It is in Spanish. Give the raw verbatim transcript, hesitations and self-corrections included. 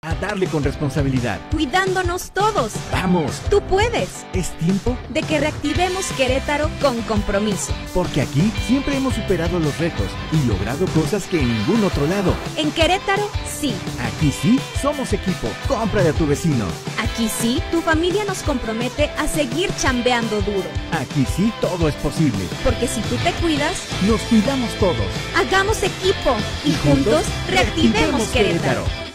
a darle con responsabilidad. Cuidándonos todos. ¡Vamos! ¡Tú puedes! Es tiempo de que reactivemos Querétaro con compromiso. Porque aquí siempre hemos superado los retos y logrado cosas que en ningún otro lado. En Querétaro, sí. Aquí sí, somos equipo. Cómprale a tu vecino. Aquí sí, tu familia nos compromete a seguir chambeando duro. Aquí sí, todo es posible. Porque si tú te cuidas, nos cuidamos todos. Hagamos equipo y, y juntos reactivemos, reactivemos Querétaro. Querétaro.